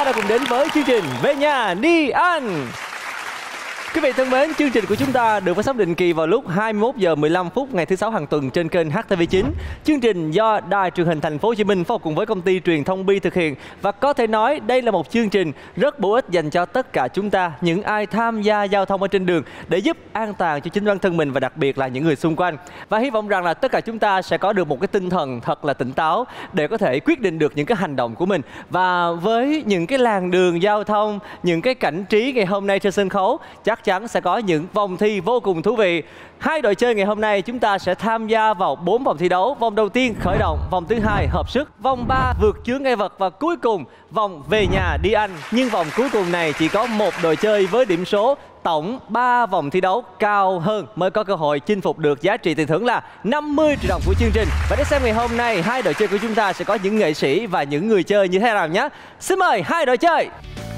đã cùng đến với chương trình Về Nhà Đi Ăn. Quý vị thân mến, chương trình của chúng ta được phát sóng định kỳ vào lúc 21 giờ 15 phút ngày thứ Sáu hàng tuần trên kênh HTV9. Chương trình do Đài Truyền hình Thành phố Hồ Chí Minh phối hợp cùng với công ty truyền thông Bi thực hiện, và có thể nói đây là một chương trình rất bổ ích dành cho tất cả chúng ta, những ai tham gia giao thông ở trên đường, để giúp an toàn cho chính bản thân mình và đặc biệt là những người xung quanh. Và hy vọng rằng là tất cả chúng ta sẽ có được một cái tinh thần thật là tỉnh táo để có thể quyết định được những cái hành động của mình. Và với những cái làn đường giao thông, những cái cảnh trí ngày hôm nay trên sân khấu, chắc chắn sẽ có những vòng thi vô cùng thú vị. Hai đội chơi ngày hôm nay chúng ta sẽ tham gia vào 4 vòng thi đấu. Vòng đầu tiên khởi động, vòng thứ hai hợp sức, vòng 3 vượt chướng ngại vật và cuối cùng vòng Về Nhà Đi Ăn. Nhưng vòng cuối cùng này chỉ có một đội chơi với điểm số tổng 3 vòng thi đấu cao hơn mới có cơ hội chinh phục được giá trị tiền thưởng là 50 triệu đồng của chương trình. Và để xem ngày hôm nay hai đội chơi của chúng ta sẽ có những nghệ sĩ và những người chơi như thế nào nhé. Xin mời hai đội chơi.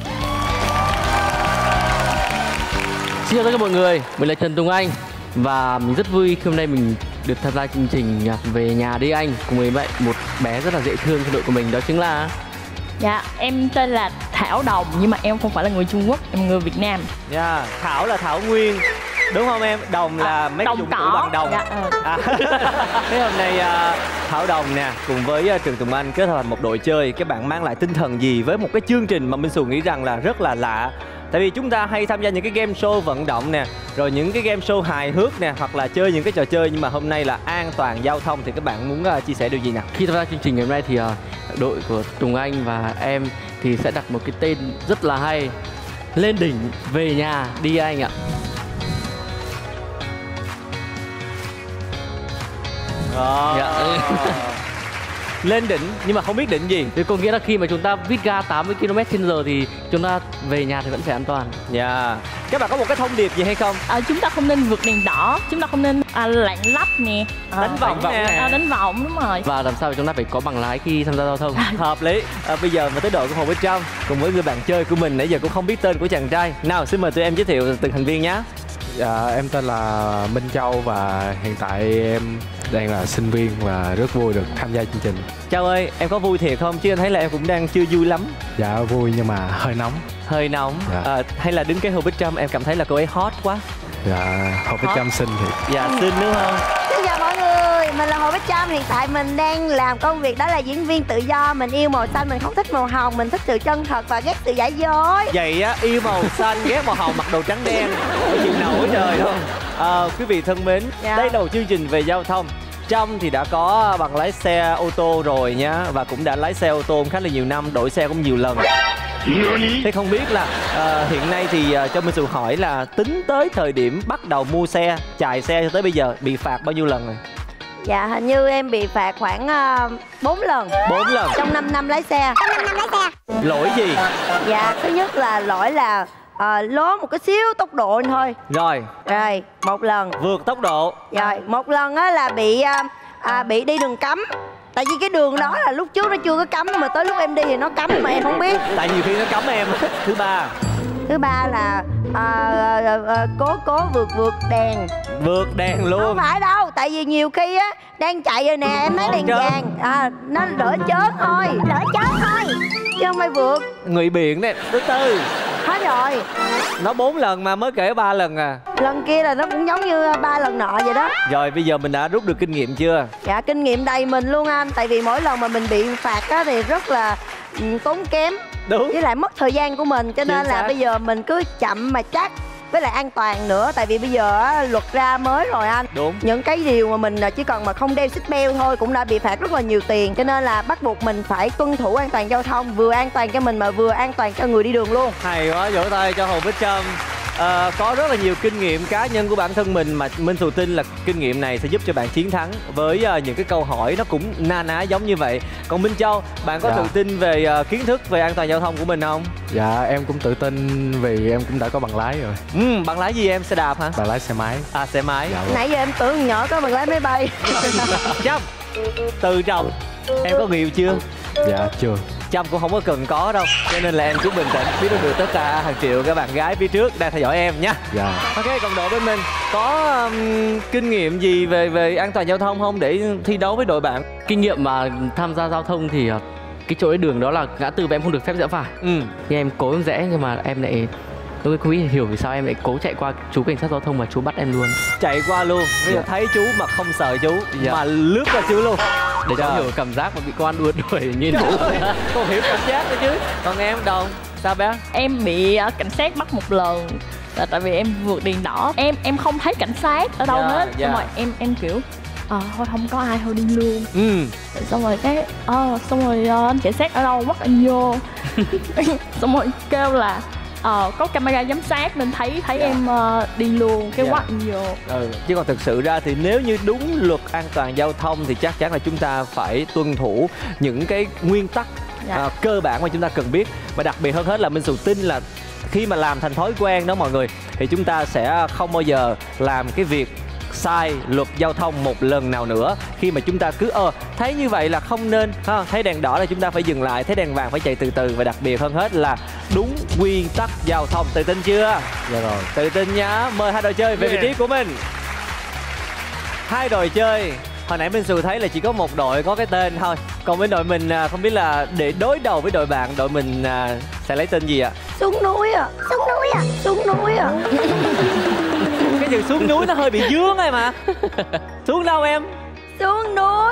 Xin chào tất cả mọi người, mình là Trần Tùng Anh và mình rất vui khi hôm nay mình được tham gia chương trình Về Nhà Đi Anh cùng với một bé rất là dễ thương trong đội của mình, đó chính là... Dạ, em tên là Thảo Đồng nhưng mà em không phải là người Trung Quốc, em là người Việt Nam. Dạ, Thảo là Thảo Nguyên, đúng không em? Đồng là mấy dụng cụ bằng đồng. Dạ, Thế hôm nay Thảo Đồng nè cùng với Trần Tùng Anh kết hợp thành một đội chơi. Các bạn mang lại tinh thần gì với một cái chương trình mà Minh Xù nghĩ rằng là rất là lạ? Tại vì chúng ta hay tham gia những cái game show vận động nè, rồi những cái game show hài hước nè, hoặc là chơi những cái trò chơi, nhưng mà hôm nay là an toàn giao thông, thì các bạn muốn chia sẻ điều gì nào? Khi tham gia chương trình ngày hôm nay thì đội của Tùng Anh và em thì sẽ đặt một cái tên rất là hay: Lên đỉnh Về Nhà Đi Anh ạ. Dạ. Lên đỉnh nhưng mà không biết đỉnh gì. Thì có nghĩa là khi mà chúng ta vít ga 80 km/h thì chúng ta về nhà thì vẫn phải an toàn. Dạ. Các bạn có một cái thông điệp gì hay không? Chúng ta không nên vượt đèn đỏ, chúng ta không nên lạng lách nè, đánh vọng nè, đánh vọng, đúng rồi. Và làm sao chúng ta phải có bằng lái khi tham gia giao thông. Hợp lý. Bây giờ mà tới đội của Hồ Bích Trâm cùng với người bạn chơi của mình nãy giờ cũng không biết tên của chàng trai. Nào xin mời tụi em giới thiệu từng thành viên nhé. Dạ, em tên là Minh Châu và hiện tại em đang là sinh viên và rất vui được tham gia chương trình. Châu ơi, em có vui thiệt không? Chứ em thấy là em cũng đang chưa vui lắm. Dạ vui nhưng mà hơi nóng. Hơi nóng. Dạ. Hay là đứng cái Hồ Bích Trâm em cảm thấy là cô ấy hot quá? Dạ, Hồ Bích Trâm xinh thiệt. Dạ, xinh đúng không? Xin chào mọi người, mình là Hồ Bích Trâm. Hiện tại mình đang làm công việc đó là diễn viên tự do. Mình yêu màu xanh, mình không thích màu hồng. Mình thích sự chân thật và ghét sự giả dối. Vậy á, yêu màu xanh, ghét màu hồng, mặc đồ trắng đen, có chịu nổi trời không? Quý vị thân mến, đây là một chương trình về giao thông. Trâm thì đã có bằng lái xe ô tô rồi nhá, và cũng đã lái xe ô tô khá là nhiều năm, đổi xe cũng nhiều lần. Thế không biết là hiện nay thì cho Minh Xù hỏi là tính tới thời điểm bắt đầu mua xe, chạy xe cho tới bây giờ bị phạt bao nhiêu lần rồi? Dạ, hình như em bị phạt khoảng 4 lần. 4 lần? Trong 5 năm lái xe. Lỗi gì? Dạ, thứ nhất là lỗi là lố một cái xíu tốc độ thôi. Rồi, một lần. vượt tốc độ. Rồi, một lần á là bị đi đường cấm. Tại vì cái đường đó là lúc trước nó chưa có cấm, mà tới lúc em đi thì nó cấm mà em không biết. Tại nhiều khi nó cấm em. Thứ ba là cố vượt đèn. Vượt đèn luôn? Không phải đâu, tại vì nhiều khi á đang chạy rồi nè, em thấy đèn vàng nó đỡ chớn thôi. Chứ không phải vượt. Ngụy biện đấy. Thứ tư. Hết rồi. Nó 4 lần mà mới kể 3 lần à. Lần kia là nó cũng giống như 3 lần nọ vậy đó. Rồi bây giờ mình đã rút được kinh nghiệm chưa? Dạ, kinh nghiệm đầy mình luôn anh. Tại vì mỗi lần mà mình bị phạt á thì rất là tốn kém. Đúng. Với lại mất thời gian của mình. Cho nên là bây giờ mình cứ chậm mà chắc. Với lại an toàn nữa. Tại vì bây giờ á, luật ra mới rồi anh. Đúng. Những cái điều mà mình chỉ cần mà không đeo xích belt thôi cũng đã bị phạt rất là nhiều tiền. Cho nên là bắt buộc mình phải tuân thủ an toàn giao thông. Vừa an toàn cho mình mà vừa an toàn cho người đi đường luôn. Hay quá, vỗ tay cho Hồ Bích Trâm. Có rất là nhiều kinh nghiệm cá nhân của bản thân mình mà Minh Xù tin là kinh nghiệm này sẽ giúp cho bạn chiến thắng với những cái câu hỏi nó cũng na ná giống như vậy. Còn Minh Châu, bạn có tự tin về kiến thức về an toàn giao thông của mình không? Dạ, em cũng tự tin vì em cũng đã có bằng lái rồi. Bằng lái gì em? Xe đạp hả? Bằng lái xe máy. Xe máy. Dạ, nãy giờ em tưởng nhỏ có bằng lái máy bay. Trâm, từ trọng em có người yêu chưa? Dạ, chưa. Trâm cũng không có cần có đâu, cho nên là em cứ bình tĩnh, biết được tất cả hàng triệu các bạn gái phía trước đang theo dõi em nhé. Dạ. Ok, còn đội bên mình có kinh nghiệm gì về an toàn giao thông không để thi đấu với đội bạn? Kinh nghiệm mà tham gia giao thông thì cái chỗ ấy đường đó là ngã tư và em không được phép rẽ phải. Nhưng em cố em rẽ nhưng mà em lại tôi không biết hiểu vì sao em lại cố chạy qua chú cảnh sát giao thông mà chú bắt em luôn. Chạy qua luôn. Bây giờ thấy chú mà không sợ chú mà lướt qua chú luôn. Để cháu hiểu cảm giác mà bị công an đuổi như thế. Con hiểu cảm giác đấy chứ. Còn em đâu? Sao bé? Em bị cảnh sát bắt một lần là tại vì em vượt đèn đỏ. Em không thấy cảnh sát ở đâu hết. Xong rồi em kiểu thôi không có ai thôi đi luôn. Xong rồi cái anh cảnh sát ở đâu bắt anh vô. Xong rồi kêu là có camera giám sát nên thấy em đi luôn cái quát anh vô. Chứ còn thực sự ra thì nếu như đúng luật an toàn giao thông thì chắc chắn là chúng ta phải tuân thủ những cái nguyên tắc cơ bản mà chúng ta cần biết. Và đặc biệt hơn hết là Minh Sù tin là khi mà làm thành thói quen đó mọi người, thì chúng ta sẽ không bao giờ làm cái việc sai luật giao thông một lần nào nữa. Khi mà chúng ta cứ thấy như vậy là không nên thấy đèn đỏ là chúng ta phải dừng lại, thấy đèn vàng phải chạy từ từ. Và đặc biệt hơn hết là đúng quy tắc giao thông. Tự tin chưa? Dạ rồi. Tự tin nhá. Mời hai đội chơi về vị trí của mình. Hai đội chơi. Hồi nãy Minh Sù thấy là chỉ có một đội có cái tên thôi. Còn bên đội mình không biết là để đối đầu với đội bạn, đội mình sẽ lấy tên gì ạ? Xuống núi à. Xuống núi à. Xuống núi à. Cái từ xuống núi nó hơi bị dướng em mà. Xuống đâu em? Xuống núi.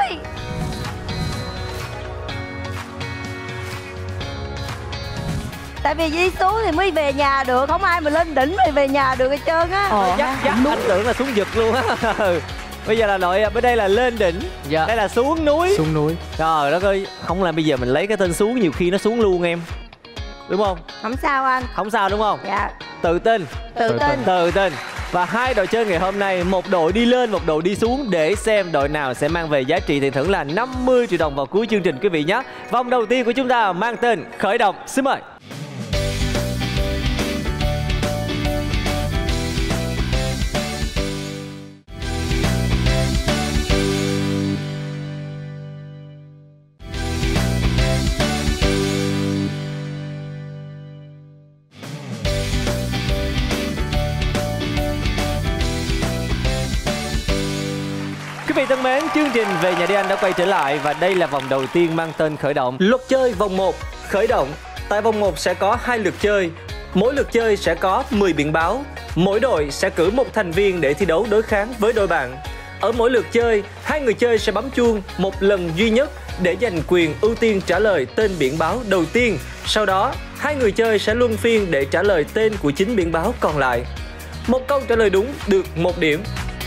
Tại vì đi xuống thì mới về nhà được, không ai mà lên đỉnh rồi về nhà được hết trơn á. Chắc anh tưởng là xuống vực luôn á. Bây giờ là đội bên đây là lên đỉnh, đây là xuống núi. Xuống núi. Trời đất ơi, không làm bây giờ mình lấy cái tên xuống nhiều khi nó xuống luôn em. Đúng không? Không sao anh. Không sao đúng không? Dạ. Tự tin. Tự tin. Và hai đội chơi ngày hôm nay, một đội đi lên, một đội đi xuống để xem đội nào sẽ mang về giá trị tiền thưởng là 50 triệu đồng vào cuối chương trình quý vị nhé. Vòng đầu tiên của chúng ta mang tên khởi động. Xin mời. Quý vị thân mến, chương trình Về Nhà Đi Anh đã quay trở lại và đây là vòng đầu tiên mang tên khởi động. Luật chơi vòng 1, khởi động. Tại vòng 1 sẽ có 2 lượt chơi. Mỗi lượt chơi sẽ có 10 biển báo. Mỗi đội sẽ cử một thành viên để thi đấu đối kháng với đội bạn. Ở mỗi lượt chơi, hai người chơi sẽ bấm chuông một lần duy nhất để giành quyền ưu tiên trả lời tên biển báo đầu tiên. Sau đó, hai người chơi sẽ luân phiên để trả lời tên của chính biển báo còn lại. Một câu trả lời đúng được 1 điểm.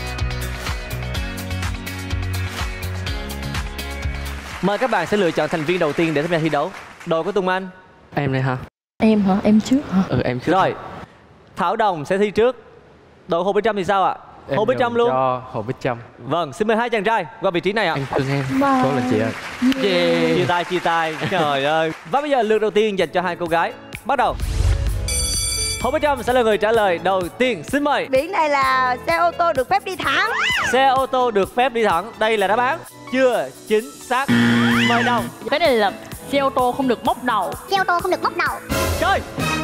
Mời các bạn sẽ lựa chọn thành viên đầu tiên để tham gia thi đấu. Đội của Tùng Anh. Em đây hả? Em hả? Em trước hả? Em trước. Rồi, Thảo Đồng sẽ thi trước. Đội Hồ Bích Trâm thì sao ạ? Hồ Bích Trâm luôn. Cho Hồ Bích Trâm. Vâng, xin mời hai chàng trai qua vị trí này ạ. Anh thương em. Cố lên chị ơi. Chia tay. Trời ơi. Và bây giờ lượt đầu tiên dành cho hai cô gái. Bắt đầu. Hồ Bích Trâm sẽ là người trả lời đầu tiên. Xin mời. Biển này là xe ô tô được phép đi thẳng. Xe ô tô được phép đi thẳng. Đây là đáp án chưa chính xác. Mời Đồng. Cái này là xe ô tô không được bốc đầu. Xe ô tô không được bốc đầu. Chơi.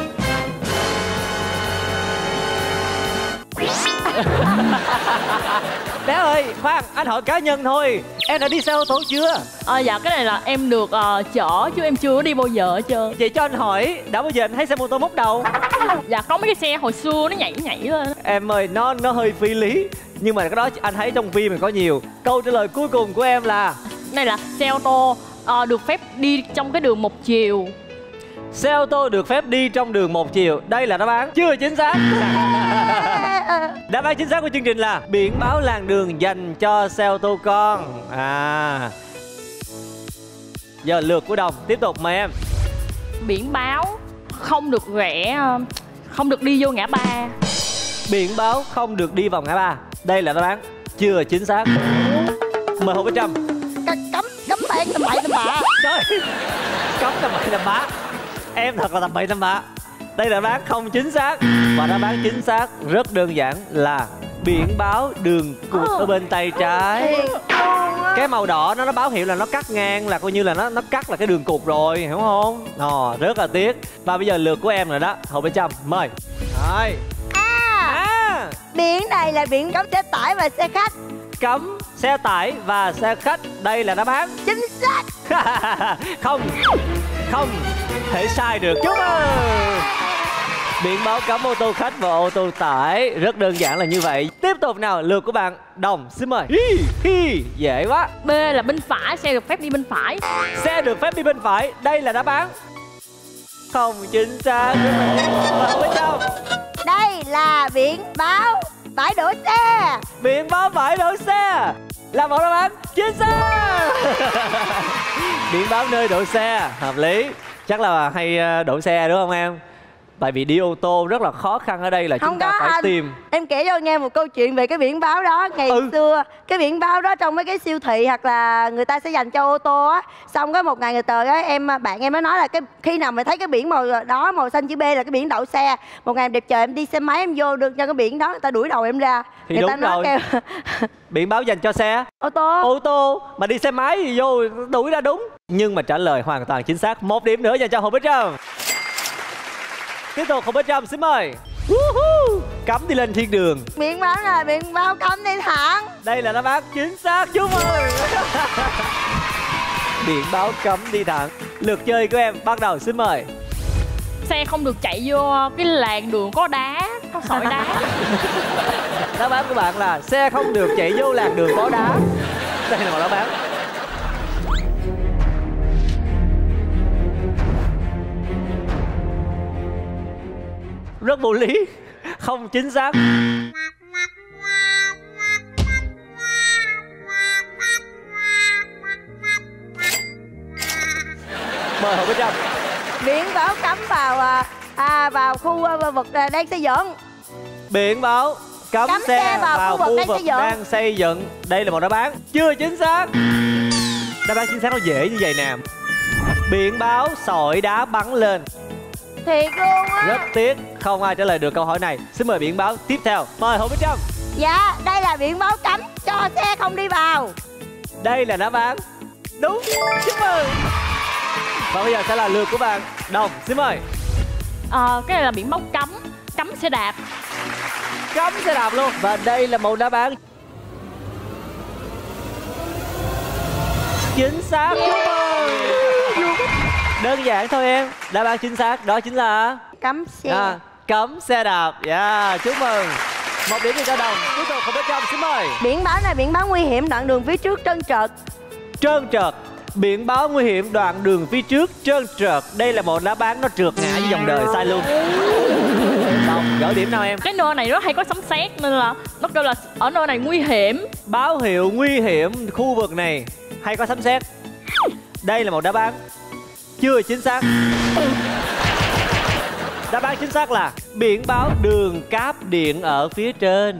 Bé ơi, khoan, anh hỏi cá nhân thôi. Em đã đi xe ô tô chưa? Dạ cái này là em được chở chứ em chưa đi bao giờ hết trơn. Vậy cho anh hỏi, đã bao giờ anh thấy xe mô tô bốc đầu? Dạ có mấy cái xe hồi xưa nó nhảy lên. Em ơi, nó hơi phi lý. Nhưng mà cái đó anh thấy trong phim mình có nhiều. Câu trả lời cuối cùng của em là này là xe ô tô được phép đi trong cái đường một chiều. xe ô tô được phép đi trong đường một chiều. Đây là đáp án chưa chính xác. Đáp án chính xác của chương trình là biển báo làn đường dành cho xe ô tô con. Giờ lượt của Đồng, tiếp tục mời em. Biển báo không được rẽ, không được đi vô ngã ba. Biển báo không được đi vào ngã ba. Đây là đáp án chưa chính xác. Mời Hồ Bích Trâm. Cấm bạn tầm bậy tầm bạ. Trời, cấm tầm bậy tầm bạ. Em thật là tầm bậy tầm bạ. Đây là đáp án không chính xác. Và đáp án chính xác rất đơn giản là biển báo đường cụt ở bên tay trái. Cái màu đỏ nó báo hiệu là nó cắt ngang, là coi như là nó cắt là cái đường cụt rồi, hiểu không? Rất là tiếc. Và bây giờ lượt của em rồi đó, Hồ Bích Trâm mời. Rồi. Biển này là biển cấm xe tải và xe khách. Cấm xe tải và xe khách. Đây là đáp án Chính xác. Không thể sai được. Chúc mừng. Biển báo cấm ô tô khách và ô tô tải. Rất đơn giản là như vậy. Tiếp tục nào, lượt của bạn Đồng, xin mời. Dễ quá. B là bên phải, xe được phép đi bên phải. Xe được phép đi bên phải. Đây là đáp án không chính xác. Và không biết đâu. Đây là biển báo bãi đổ xe. Biển báo bãi đổ xe là một đáp án chính xác. Biển báo nơi đổ xe, hợp lý. Chắc là hay đổ xe đúng không em? Tại vì đi ô tô rất là khó khăn ở đây là Không chúng ta có phải anh. tìm. Em kể cho nghe một câu chuyện về cái biển báo đó. Ngày xưa cái biển báo đó trong mấy cái siêu thị hoặc là người ta sẽ dành cho ô tô á. Xong có một ngày người tờ á, bạn em mới nói là cái khi nào mà thấy cái biển màu đó, màu xanh chữ B là cái biển đậu xe. Một ngày em đẹp trời em đi xe máy em vô được cho cái biển đó, người ta đuổi đầu em ra. Thì người đúng ta nói rồi. kêu Biển báo dành cho xe ô tô. ô tô, mà đi xe máy thì vô đuổi ra đúng. Nhưng mà trả lời hoàn toàn chính xác. 1 điểm nữa dành cho Hùng Bích Trâm. Tiếp tục Hùng Bích Trâm xin mời. Cấm đi lên thiên đường. Biển báo là biển báo cấm đi thẳng. Đây là đáp án chính xác. Chúc mừng. Biển báo cấm đi thẳng. Lượt chơi của em bắt đầu, xin mời. Xe không được chạy vô cái làn đường có đá, có sỏi đá. Đáp án của bạn là xe không được chạy vô làn đường có đá. Đây là một đáp án rất vô lý, không chính xác. Mời Hồng Bích Trâm. Biển báo cấm vào khu vực đang xây dựng. Biển báo cấm xe vào khu vực đang xây dựng. Đây là một đáp án chưa chính xác. Đáp án chính xác nó dễ như vậy nè. Biển báo sỏi đá bắn lên. Thiệt luôn á. Rất tiếc không ai trả lời được câu hỏi này. Xin mời biển báo tiếp theo. Mời Hồng Bích Trâm. Dạ, đây là biển báo cấm cho xe không đi vào. Đây là đáp án đúng. Chúc mừng. Và bây giờ sẽ là lượt của bạn Đồng, xin mời. Cái này là biển báo cấm xe đạp. Cấm xe đạp luôn. Và đây là một đáp án chính xác. Chúc mừng. Đơn giản thôi em. Đáp án chính xác đó chính là Cấm xe. cấm xe đạp. Chúc mừng. 1 điểm cho Đồng. Tiếp tục Hồng Bích Trâm xin mời. Biển báo này biển báo nguy hiểm đoạn đường phía trước trơn trượt. Trơn trượt. Biển báo nguy hiểm đoạn đường phía trước trơn trượt. Đây là một đáp án nó trượt ngã với dòng đời, sai luôn. Đồng, gỡ điểm nào em? Cái nơi này rất hay có sấm sét nên là nó kêu là ở nơi này nguy hiểm. Báo hiệu nguy hiểm khu vực này hay có sấm sét. Đây là một đáp án chưa chính xác. Đáp án chính xác là biển báo đường cáp điện ở phía trên.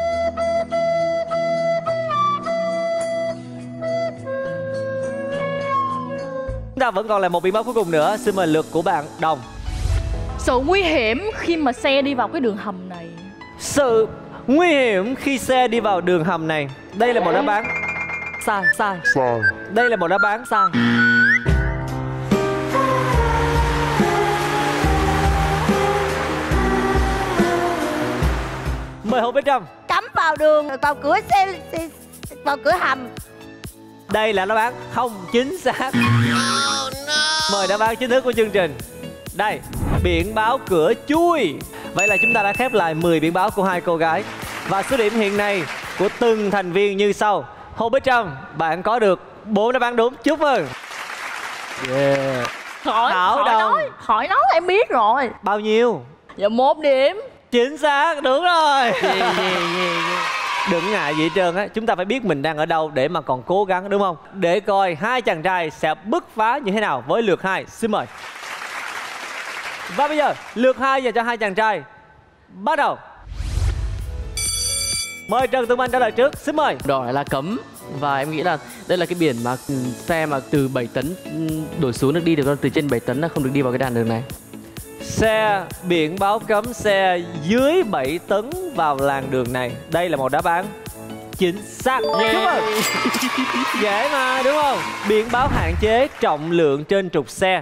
Chúng ta vẫn còn là một biển báo cuối cùng nữa. Xin mời lượt của bạn Đồng. Sự nguy hiểm khi mà xe đi vào cái đường hầm này. Sự nguy hiểm khi xe đi vào đường hầm này. Đây là một đáp án sai. Đây là một đáp án sai. Mời Hồng Bích Trâm. Cấm vào đường, vào cửa xe, vào cửa hầm. Đây là đáp án không chính xác. Mời đáp án chính thức của chương trình. Đây, biển báo cửa chui. Vậy là chúng ta đã khép lại 10 biển báo của hai cô gái. Và số điểm hiện nay của từng thành viên như sau. Hồng Bích Trâm, bạn có được 4 đáp án đúng. Chúc mừng. Khỏi nói em biết rồi. Bao nhiêu? Dạ 1 điểm. Chính xác, đúng rồi. Đừng ngại gì hết trơn á. Chúng ta phải biết mình đang ở đâu để mà còn cố gắng, đúng không? Để coi hai chàng trai sẽ bứt phá như thế nào với lượt 2. Xin mời. Và bây giờ lượt 2 dành cho hai chàng trai. Bắt đầu. Mời Trần Tùng Anh trả lời trước. Xin mời. Đỏ là cấm. Và em nghĩ là đây là cái biển mà xe mà từ 7 tấn đổ xuống được đi được, từ trên 7 tấn là không được đi vào cái đoạn đường này. Xe biển báo cấm xe dưới 7 tấn vào làn đường này. Đây là một đáp án chính xác. Chúc mừng. Dễ mà đúng không? Biển báo hạn chế trọng lượng trên trục xe.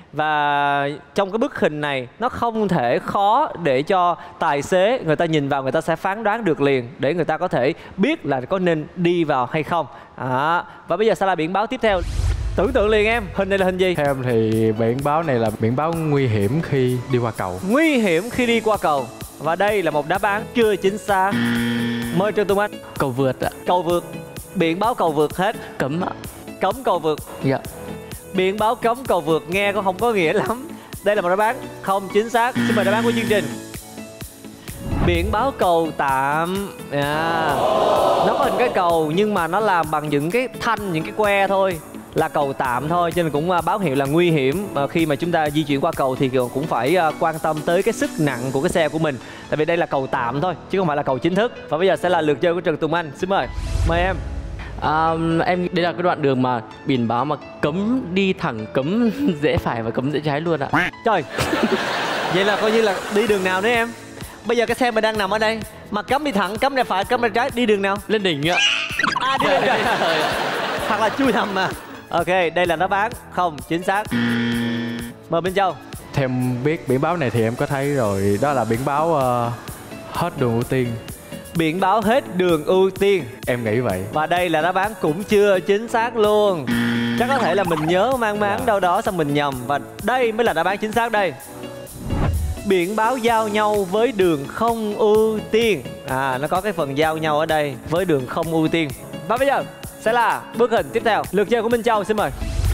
Và trong cái bức hình này nó không thể khó để cho tài xế người ta nhìn vào, người ta sẽ phán đoán được liền để người ta có thể biết là có nên đi vào hay không. Và bây giờ sẽ là biển báo tiếp theo. Tưởng tượng liền em, hình này là hình gì? Theo em thì biển báo này là biển báo nguy hiểm khi đi qua cầu. Nguy hiểm khi đi qua cầu. Và đây là một đáp án chưa chính xác. Mời Trần Tùng Anh. Cầu vượt ạ. Cầu vượt. Biển báo cầu vượt hết. Cấm ạ. Cấm cầu vượt. Dạ. Biển báo cấm cầu vượt nghe cũng không có nghĩa lắm. Đây là một đáp án không chính xác. Xin mời đáp án của chương trình. Biển báo cầu tạm. Nó có hình cái cầu nhưng mà nó làm bằng những cái thanh, những cái que thôi, là cầu tạm thôi, cho nên cũng báo hiệu là nguy hiểm. Và khi mà chúng ta di chuyển qua cầu thì cũng phải quan tâm tới cái sức nặng của cái xe của mình, tại vì đây là cầu tạm thôi chứ không phải là cầu chính thức. Và bây giờ sẽ là lượt chơi của Trần Tùng Anh. Xin mời em. Em đây là cái đoạn đường mà biển báo mà cấm đi thẳng, cấm rẽ phải và cấm rẽ trái luôn ạ. Trời. Vậy là coi như là đi đường nào đấy em? Bây giờ cái xe mình đang nằm ở đây mà cấm đi thẳng, cấm rẽ phải, cấm rẽ trái, đi đường nào? Lên đỉnh ạ. Đi lên trời. Hoặc là chui nằm mà. Ok, đây là đáp án không chính xác. Mời Minh Châu. Theo em biết biển báo này thì em có thấy rồi, đó là biển báo hết đường ưu tiên. Biển báo hết đường ưu tiên. Em nghĩ vậy. Và đây là đáp án cũng chưa chính xác luôn. Chắc có thể là mình nhớ mang máng đâu đó xong mình nhầm. Và đây mới là đáp án chính xác đây. Biển báo giao nhau với đường không ưu tiên. Nó có cái phần giao nhau ở đây với đường không ưu tiên. Và bây giờ sẽ là bức hình tiếp theo. Lượt chơi của Minh Châu, xin mời.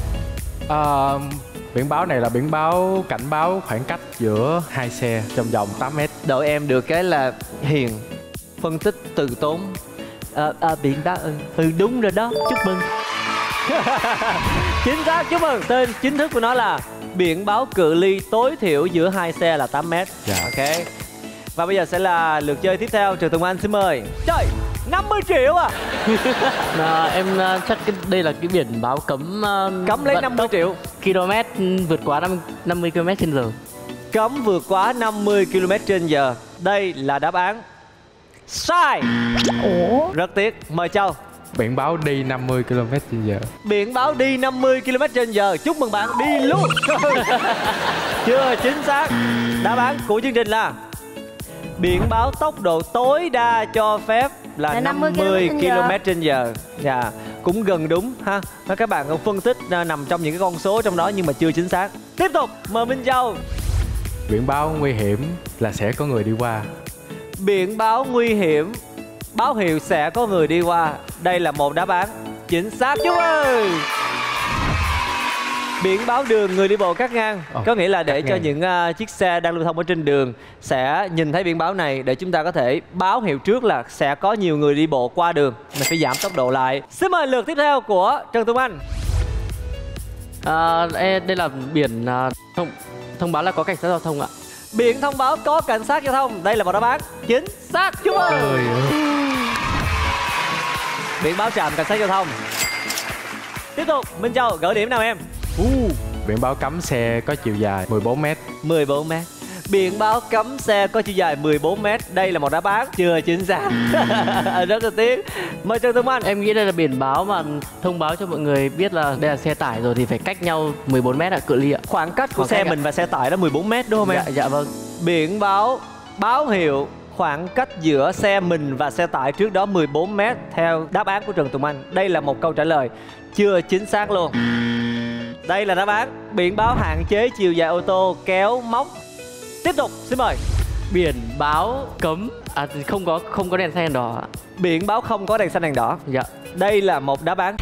Biển báo này là biển báo cảnh báo khoảng cách giữa hai xe trong vòng 8 mét. Đội em được cái là hiền, phân tích từ tốn. Biển báo đúng rồi đó, chúc mừng. Chính xác, chúc mừng. Tên chính thức của nó là biển báo cự ly tối thiểu giữa hai xe là 8 mét. Ok. Và bây giờ sẽ là lượt chơi tiếp theo. Trần Tùng Anh xin mời. Trời, 50 triệu à? Em chắc đây là cái biển báo cấm cấm lấy 50 triệu km vượt quá 50 km/h. Cấm vượt quá 50 km/h. Đây là đáp án sai. Ủa? Rất tiếc. Mời Châu. Biển báo đi 50 km/h. Biển báo đi 50 km/h. Chúc mừng bạn, đi luôn. Chưa chính xác. Đáp án của chương trình là biển báo tốc độ tối đa cho phép là 50 km/h. Dạ, cũng gần đúng ha. Các bạn cũng phân tích nằm trong những cái con số trong đó nhưng mà chưa chính xác. Tiếp tục, mời Minh Châu. Biển báo nguy hiểm là sẽ có người đi qua. Biển báo nguy hiểm, báo hiệu sẽ có người đi qua. Đây là một đáp án chính xác. Chúc ơi. Biển báo đường người đi bộ cắt ngang, có nghĩa là để cho những chiếc xe đang lưu thông ở trên đường sẽ nhìn thấy biển báo này để chúng ta có thể báo hiệu trước là sẽ có nhiều người đi bộ qua đường, mình phải giảm tốc độ lại. Xin mời lượt tiếp theo của Trần Tùng Anh. Đây là biển thông báo là có cảnh sát giao thông ạ. Biển thông báo có cảnh sát giao thông. Đây là một đáp án chính xác. Chúc mừng. Biển báo trạm cảnh sát giao thông. Tiếp tục, Minh Châu gỡ điểm nào em? Biển báo cấm xe có chiều dài 14 m. 14 m. Biển báo cấm xe có chiều dài 14 m. Đây là một đáp án chưa chính xác. Rất là tiếc. Mời Trần Tùng Anh. Em nghĩ đây là biển báo mà thông báo cho mọi người biết là đây là xe tải rồi thì phải cách nhau 14 m ạ, cự ly ạ. Khoảng cách của xe mình và xe tải đó 14 m đúng không em? Dạ vâng. Biển báo báo hiệu khoảng cách giữa xe mình và xe tải trước đó 14 m theo đáp án của Trần Tùng Anh. Đây là một câu trả lời chưa chính xác luôn. Đây là đáp án biển báo hạn chế chiều dài ô tô kéo móc. Tiếp tục, xin mời. Biển báo cấm không có đèn xanh đèn đỏ. Biển báo không có đèn xanh đèn đỏ. Dạ. Đây là một đáp án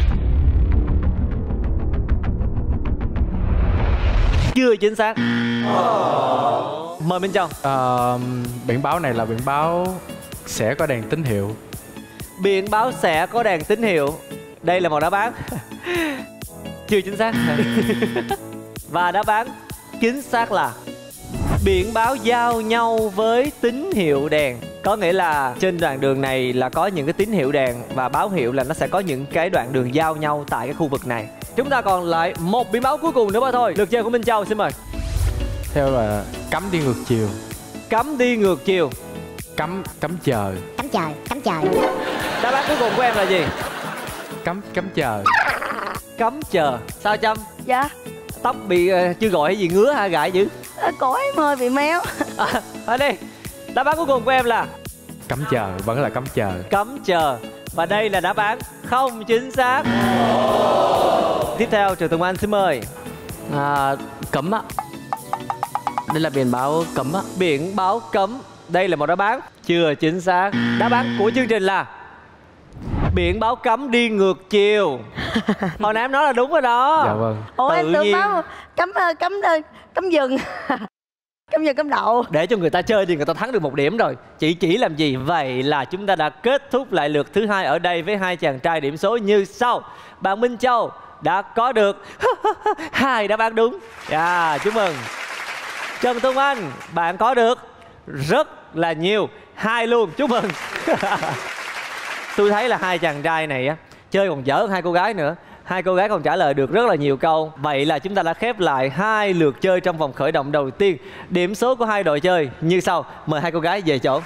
chưa chính xác. Mời Minh Châu. Biển báo này là biển báo sẽ có đèn tín hiệu. Biển báo sẽ có đèn tín hiệu. Đây là một đáp án chưa chính xác. Và đáp án chính xác là biển báo giao nhau với tín hiệu đèn. Có nghĩa là trên đoạn đường này là có những cái tín hiệu đèn và báo hiệu là nó sẽ có những cái đoạn đường giao nhau tại cái khu vực này. Chúng ta còn lại một biển báo cuối cùng nữa mà thôi. Lượt chơi của Minh Châu, xin mời. Theo là cấm đi ngược chiều. Cấm đi ngược chiều. Cấm chờ. Cấm chờ. Đáp án cuối cùng của em là gì? Cấm chờ. Cấm chờ. Sao Trâm? Dạ. tóc bị chưa gọi hay gì ngứa hả gãi dữ? Cổ em hơi bị méo. Ở đây, đáp án cuối cùng của em là Cắm chờ, vẫn là cắm chờ. cắm chờ. Và đây là đáp án không chính xác. Tiếp theo Trần Tùng Anh xin mời. Cấm ạ. Đây là biển báo cấm ạ. Biển báo cấm. Đây là một đáp án chưa chính xác. Đáp án của chương trình là biển báo cấm đi ngược chiều. Hồi nãy em nói là đúng rồi đó. Dạ vâng. Ủa Tự em tưởng nhiên. báo cấm dừng. Cấm dừng cấm đậu. Để cho người ta chơi thì người ta thắng được 1 điểm rồi. Chị chỉ làm gì? Vậy là chúng ta đã kết thúc lại lượt thứ 2 ở đây với 2 chàng trai điểm số như sau. Bạn Minh Châu đã có được 2 đáp án đúng. Chúc mừng. Trần Tùng Anh, bạn có được rất là nhiều, 2 luôn. Chúc mừng. Tôi thấy là 2 chàng trai này á chơi còn dở hơn 2 cô gái nữa. 2 cô gái còn trả lời được rất là nhiều câu. Vậy là chúng ta đã khép lại 2 lượt chơi trong vòng khởi động đầu tiên. Điểm số của 2 đội chơi như sau. Mời 2 cô gái về chỗ.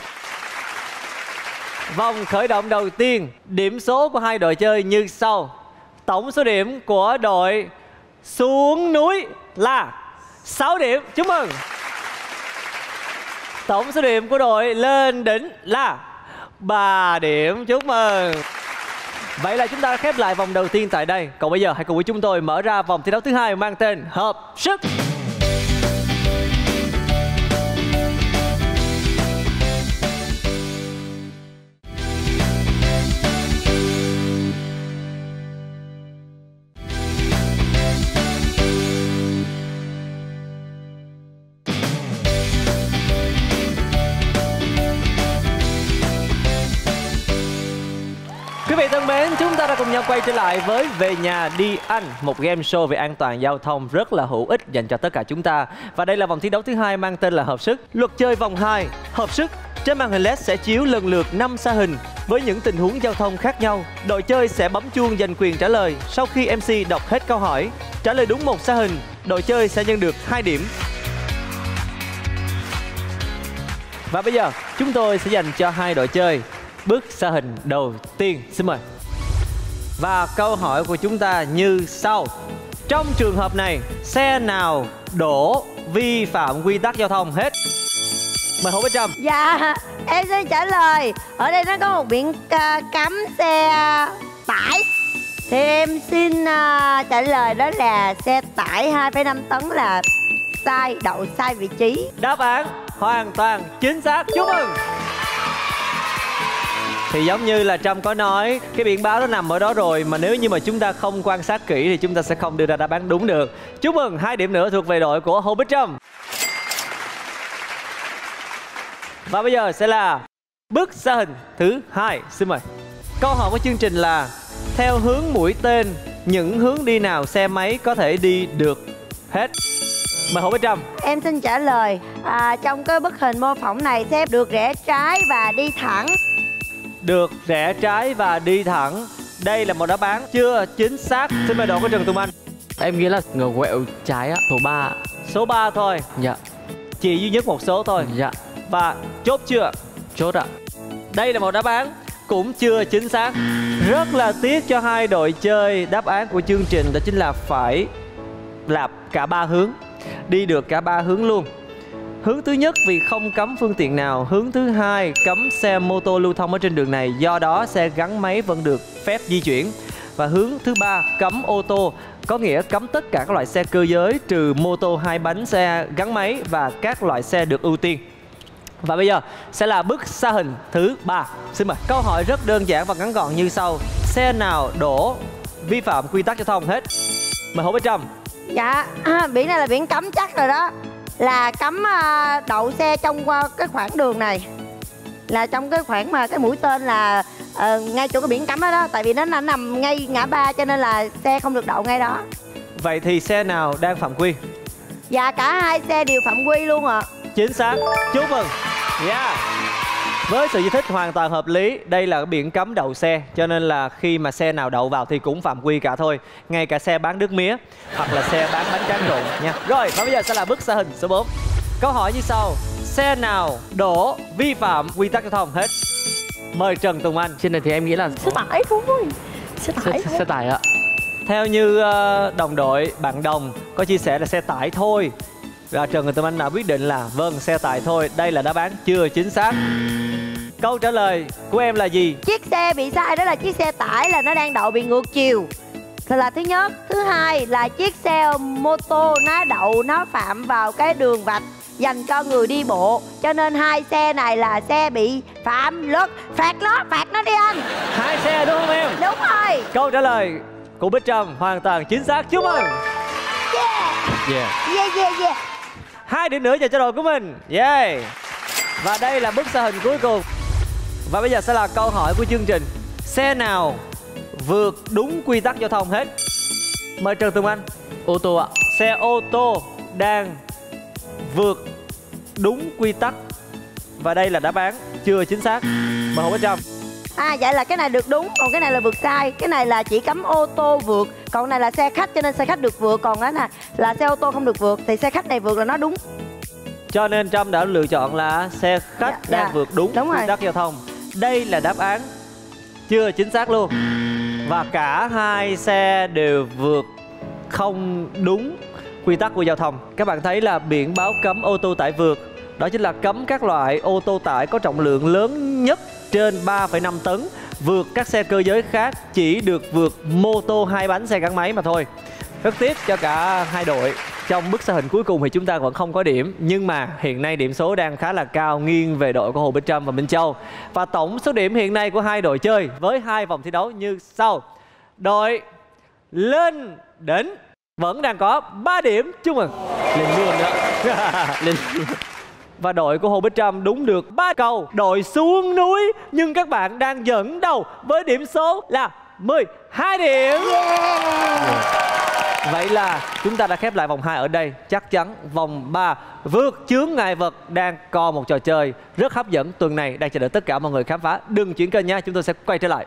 Vòng khởi động đầu tiên, điểm số của 2 đội chơi như sau. Tổng số điểm của đội xuống núi là 6 điểm. Chúc mừng. Tổng số điểm của đội lên đỉnh là 3 điểm. Chúc mừng. Vậy là chúng ta đã khép lại vòng đầu tiên tại đây. Còn bây giờ hãy cùng với chúng tôi mở ra vòng thi đấu thứ 2 mang tên Hợp Sức. Quý vị thân mến, chúng ta đã cùng nhau quay trở lại với Về Nhà Đi Anh, một game show về an toàn giao thông rất là hữu ích dành cho tất cả chúng ta. Và đây là vòng thi đấu thứ 2 mang tên là Hợp Sức. Luật chơi vòng 2, Hợp Sức. Trên màn hình LED sẽ chiếu lần lượt 5 sa hình với những tình huống giao thông khác nhau. Đội chơi sẽ bấm chuông giành quyền trả lời sau khi MC đọc hết câu hỏi. Trả lời đúng một sa hình, đội chơi sẽ nhận được 2 điểm. Và bây giờ chúng tôi sẽ dành cho 2 đội chơi bước sa hình đầu tiên. Xin mời. Và câu hỏi của chúng ta như sau. Trong trường hợp này, xe nào đổ vi phạm quy tắc giao thông hết? Mời Hồ Bích Trâm. Dạ, em sẽ trả lời. Ở đây nó có một biển cấm xe tải. Thì em xin trả lời đó là xe tải 2,5 tấn là sai, đậu sai vị trí. Đáp án hoàn toàn chính xác. Chúc mừng. Thì giống như là Trâm có nói, cái biển báo nó nằm ở đó rồi, mà nếu như mà chúng ta không quan sát kỹ thì chúng ta sẽ không đưa ra đáp án đúng được. Chúc mừng, 2 điểm nữa thuộc về đội của Hồ Bích Trâm. Và bây giờ sẽ là bước sa hình thứ 2. Xin mời. Câu hỏi của chương trình là theo hướng mũi tên, những hướng đi nào xe máy có thể đi được hết? Mời Hồ Bích Trâm. Em xin trả lời trong cái bức hình mô phỏng này sẽ được rẽ trái và đi thẳng. Được rẽ trái và đi thẳng. Đây là một đáp án chưa chính xác. Xin mời đội của Trần Tùng Anh. Em nghĩ là ngược quẹo trái á, số 3. Số 3 thôi. Dạ. Chỉ duy nhất một số thôi. Dạ. Và chốt chưa? Chốt ạ. Đây là một đáp án cũng chưa chính xác. Rất là tiếc cho 2 đội chơi. Đáp án của chương trình đó chính là phải là cả 3 hướng. Đi được cả 3 hướng luôn. Hướng thứ nhất vì không cấm phương tiện nào. Hướng thứ hai cấm xe mô tô lưu thông ở trên đường này, do đó xe gắn máy vẫn được phép di chuyển. Và hướng thứ ba cấm ô tô, có nghĩa cấm tất cả các loại xe cơ giới trừ mô tô 2 bánh, xe gắn máy và các loại xe được ưu tiên. Và bây giờ sẽ là bức sa hình thứ 3. Xin mời. Câu hỏi rất đơn giản và ngắn gọn như sau. Xe nào đổ vi phạm quy tắc giao thông hết? Mời Hồ Bích Trâm. Dạ, biển này là biển cấm chắc rồi đó. Là cấm đậu xe trong cái khoảng đường này. Là trong cái khoảng mà cái mũi tên là ngay chỗ cái biển cấm đó đó. Tại vì nó nằm ngay ngã ba cho nên là xe không được đậu ngay đó. Vậy thì xe nào đang phạm quy? Dạ cả 2 xe đều phạm quy luôn ạ. Chính xác. Chúc mừng. Yeah. Với sự giải thích hoàn toàn hợp lý, đây là biển cấm đậu xe, cho nên là khi mà xe nào đậu vào thì cũng phạm quy cả thôi. Ngay cả xe bán nước mía hoặc là xe bán bánh tráng trộn nha. Rồi, và bây giờ sẽ là bức sa hình số 4. Câu hỏi như sau. Xe nào đổ vi phạm quy tắc giao thông hết? Mời Trần Tùng Anh. Trên này thì em nghĩ là Xe tải thôi. Xe tải thôi. Xe tải ạ. Theo như đồng đội bạn Đồng có chia sẻ là xe tải thôi. Và Trần Huỳnh Tùng Anh đã quyết định là vâng, xe tải thôi. Đây là đáp án chưa chính xác. Câu trả lời của em là gì? Chiếc xe bị sai đó là chiếc xe tải, là nó đang đậu bị ngược chiều. Là thứ nhất. Thứ hai là chiếc xe mô tô nó đậu, nó phạm vào cái đường vạch dành cho người đi bộ, cho nên hai xe này là xe bị phạm luật. Phạt nó đi anh. Hai xe đúng không em? Đúng rồi. Câu trả lời của Bích Trâm hoàn toàn chính xác. Chúc mừng. Yeah. 2 điểm nữa dành cho đội của mình. Yeah. Và đây là bức xạ hình cuối cùng. Và bây giờ sẽ là câu hỏi của chương trình. Xe nào vượt đúng quy tắc giao thông hết? Mời Trần Tùng Anh. Ô tô ạ. Xe ô tô đang vượt đúng quy tắc. Và đây là đáp án chưa chính xác. Mời Hồ Bích Trâm. Vậy là cái này được đúng, còn cái này là vượt sai. Cái này là chỉ cấm ô tô vượt, còn này là xe khách cho nên xe khách được vượt. Còn cái này là xe ô tô không được vượt, thì xe khách này vượt là nó đúng. Cho nên Trâm đã lựa chọn là xe khách đang vượt đúng quy tắc giao thông. Đây là đáp án chưa chính xác luôn. Và cả hai xe đều vượt không đúng quy tắc của giao thông. Các bạn thấy là biển báo cấm ô tô tải vượt, đó chính là cấm các loại ô tô tải có trọng lượng lớn nhất trên 3,5 tấn vượt các xe cơ giới khác, chỉ được vượt mô tô 2 bánh, xe gắn máy mà thôi. Rất tiếc cho cả hai đội. Trong bức xạ hình cuối cùng thì chúng ta vẫn không có điểm, nhưng mà hiện nay điểm số đang khá là cao, nghiêng về đội của Hồ Bích Trâm và Minh Châu. Và tổng số điểm hiện nay của hai đội chơi với 2 vòng thi đấu như sau. Đội lên đỉnh vẫn đang có 3 điểm. Chúc mừng. Lên luôn đó. Lên. Và đội của Hồ Bích Trâm đúng được 3 câu. Đội xuống núi nhưng các bạn đang dẫn đầu với điểm số là 12 điểm. Vậy là chúng ta đã khép lại vòng 2 ở đây. Chắc chắn vòng 3 vượt chướng ngại vật đang còn một trò chơi rất hấp dẫn tuần này đang chờ đợi tất cả mọi người khám phá. Đừng chuyển kênh nha, chúng tôi sẽ quay trở lại.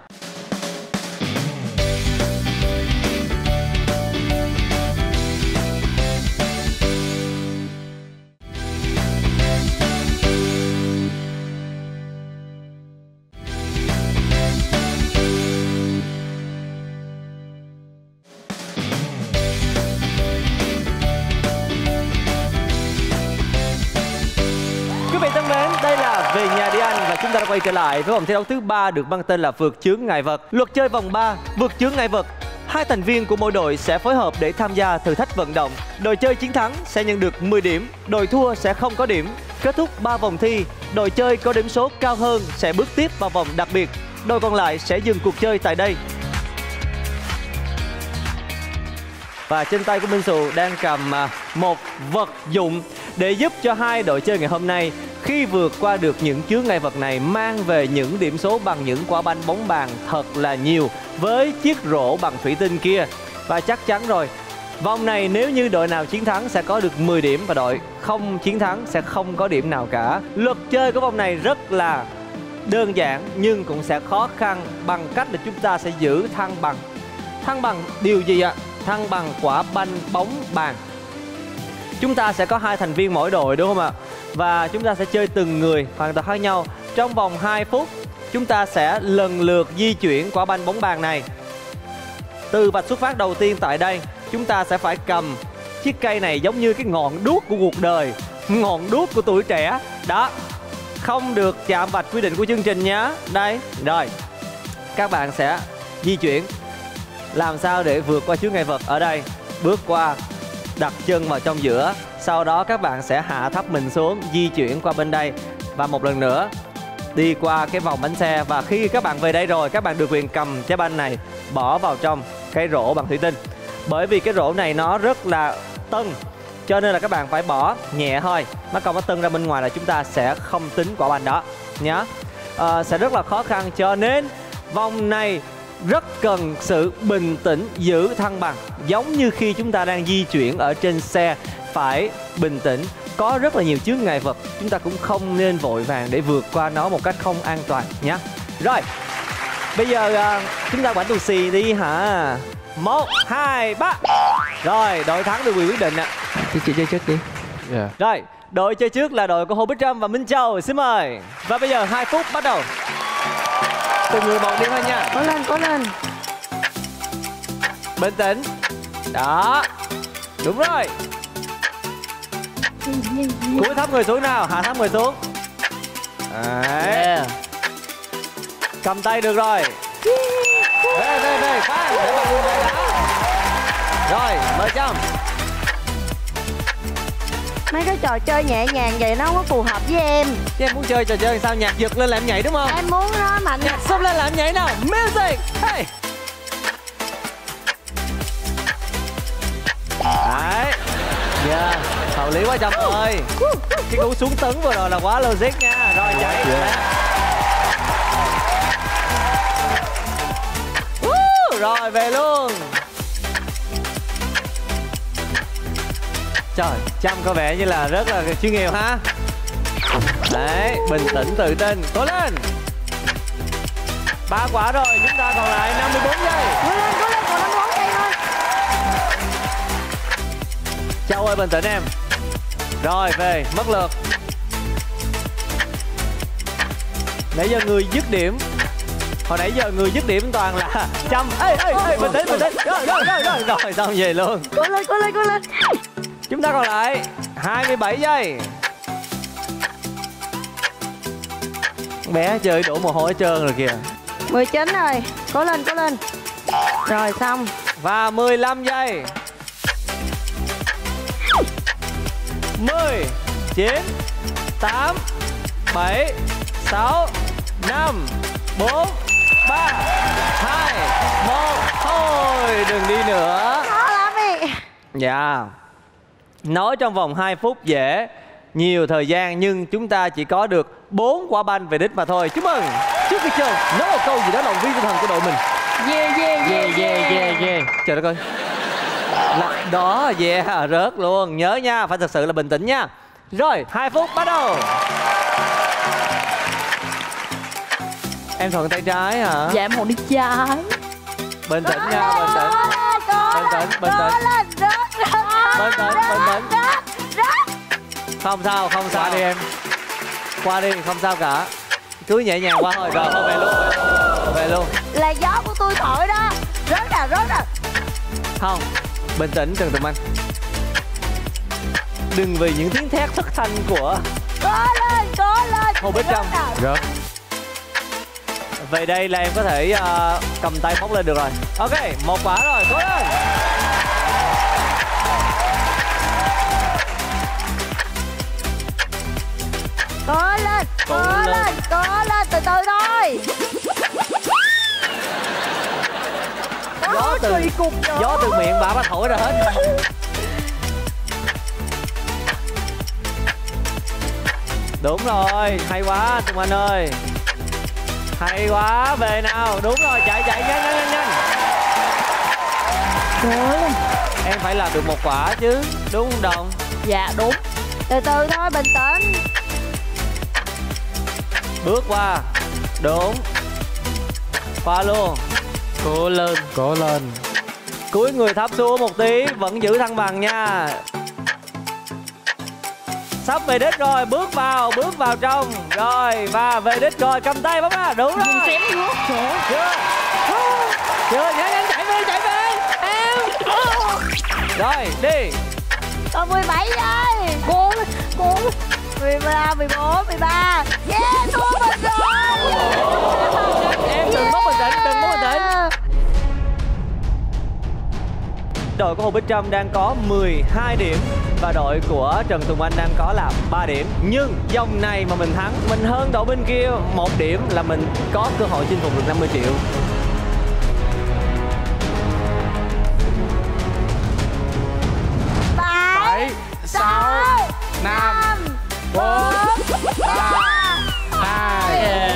Đây là Về Nhà Đi Anh và chúng ta đã quay trở lại với vòng thi đấu thứ 3 được mang tên là Vượt chướng ngại vật. Luật chơi vòng 3, vượt chướng ngại vật. 2 thành viên của mỗi đội sẽ phối hợp để tham gia thử thách vận động. Đội chơi chiến thắng sẽ nhận được 10 điểm, đội thua sẽ không có điểm. Kết thúc 3 vòng thi, đội chơi có điểm số cao hơn sẽ bước tiếp vào vòng đặc biệt. Đội còn lại sẽ dừng cuộc chơi tại đây. Và trên tay của Minh Sù đang cầm một vật dụng để giúp cho hai đội chơi ngày hôm nay khi vượt qua được những chướng ngại vật này mang về những điểm số bằng những quả banh bóng bàn thật là nhiều với chiếc rổ bằng thủy tinh kia. Và chắc chắn rồi, vòng này nếu như đội nào chiến thắng sẽ có được 10 điểm và đội không chiến thắng sẽ không có điểm nào cả. Luật chơi của vòng này rất là đơn giản nhưng cũng sẽ khó khăn bằng cách là chúng ta sẽ giữ thăng bằng. Thăng bằng điều gì ạ? Thăng bằng quả banh bóng bàn. Chúng ta sẽ có 2 thành viên mỗi đội đúng không ạ? Và chúng ta sẽ chơi từng người hoàn toàn khác nhau. Trong vòng 2 phút chúng ta sẽ lần lượt di chuyển quả banh bóng bàn này. Từ vạch xuất phát đầu tiên tại đây, chúng ta sẽ phải cầm chiếc cây này giống như cái ngọn đuốc của cuộc đời, ngọn đuốc của tuổi trẻ. Đó, không được chạm vạch quy định của chương trình nhé. Đây, rồi. Các bạn sẽ di chuyển làm sao để vượt qua chướng ngại vật ở đây. Bước qua, đặt chân vào trong giữa. Sau đó các bạn sẽ hạ thấp mình xuống, di chuyển qua bên đây. Và một lần nữa đi qua cái vòng bánh xe. Và khi các bạn về đây rồi, các bạn được quyền cầm trái banh này bỏ vào trong cái rổ bằng thủy tinh. Bởi vì cái rổ này nó rất là tâng, cho nên là các bạn phải bỏ nhẹ thôi. Nó còn nó tâng ra bên ngoài là chúng ta sẽ không tính quả banh đó nhá. Sẽ rất là khó khăn, cho nên vòng này rất cần sự bình tĩnh, giữ thăng bằng. Giống như khi chúng ta đang di chuyển ở trên xe, phải bình tĩnh. Có rất là nhiều chướng ngại vật, chúng ta cũng không nên vội vàng để vượt qua nó một cách không an toàn nhé. Rồi, bây giờ chúng ta quản tù xì đi hả? 1, 2, 3. Rồi, đội thắng được quyền quyết định ạ. Chị chơi trước đi. Rồi, đội chơi trước là đội của Hồ Bích Trâm và Minh Châu. Xin mời. Và bây giờ 2 phút bắt đầu. Từng người một đi thôi nha. Cố lên, cố lên. Bình tĩnh. Đó. Đúng rồi. Cúi thấp người xuống nào, hạ thấp người xuống. Đấy. Cầm tay được rồi. Về, khoan, để bạn Hương về đã. Rồi, mời Trâm. Mấy cái trò chơi nhẹ nhàng vậy nó không có phù hợp với em. Chứ em muốn chơi trò chơi sao? Nhạc giật lên làm nhảy đúng không? Em muốn nó mạnh. Nhạc sub lên làm nhảy nào. Music. Hey. Đấy. Yeah. Hợp lý quá Trâm ơi. Cái cú xuống tấn vừa rồi là quá logic nha. Rồi chạy. Rồi về luôn. Trời, Trâm có vẻ như là rất là chuyên nghiệp ha. Đấy, bình tĩnh tự tin. Cố lên. 3 quả rồi, chúng ta còn lại 54 giây. Cố lên, còn 54 giây thôi. Châu ơi bình tĩnh em. Rồi về, mất lượt. Nãy giờ người dứt điểm. Hồi nãy giờ người dứt điểm toàn là Trâm. Ê, bình tĩnh. Rồi, xong về luôn. Cố lên. Chúng ta còn lại 27 giây. Bé chơi đổ mồ hôi hết trơn rồi kìa. 19 rồi. Cố lên. Rồi xong. Và 15 giây. 10, 9, 8, 7, 6, 5, 4, 3, 2, 1. Thôi đừng đi nữa. Khó lắm đi. Dạ. Nói trong vòng 2 phút dễ, nhiều thời gian nhưng chúng ta chỉ có được 4 quả banh về đích mà thôi. Chúc mừng. Trước khi chơi, nói một câu gì đó động viên tinh thần của đội mình. Yeah. Trời đất ơi. Là đó, rớt luôn. Nhớ nha, phải thật sự là bình tĩnh nha. Rồi, 2 phút bắt đầu. Em thuận tay trái hả? Dạ em thuận đi trái. Bình tĩnh nha, bình tĩnh. Bình tĩnh. Không sao. Qua đi em. Qua đi, không sao cả. Cứ nhẹ nhàng qua thôi. Rồi, thôi về luôn. Là gió của tôi thổi đó. Rớt nè. Không, bình tĩnh Trần Tùng Anh. Đừng vì những tiếng thét thất thanh của Cố lên. Hồ Bích Trâm. Rớt. Vậy đây là em có thể cầm tay phóng lên được rồi. Ok, 1 quả rồi, cố lên. Cố lên, từ từ thôi. Gió từ miệng bà thổi ra hết. Đúng rồi, hay quá Tùng Anh ơi. Hay quá, về nào. Đúng rồi, chạy nhanh. Em phải làm được 1 quả chứ, đúng không Đồng? Dạ đúng. Từ từ thôi, bình tĩnh. Bước qua. Đúng. Qua luôn. Cố lên. Cúi người thấp xuống một tí, vẫn giữ thăng bằng nha. Sắp về đích rồi, bước vào trong. Rồi, và về đích rồi, cầm tay bấm ra. Đúng rồi. Xém nước. Chưa, nhanh chạy về. Em. Rồi, đi. Còn 17 giây. Cố 13, 14, 13. Yeah, thua mình rồi. Em đừng mất bình tĩnh. Đội của Hồ Bích Trâm đang có 12 điểm và đội của Trần Tùng Anh đang có là 3 điểm. Nhưng vòng này mà mình thắng, mình hơn đội bên kia 1 điểm là mình có cơ hội chinh phục được 50 triệu. Bảy, 6, 5, 4, 3, 2.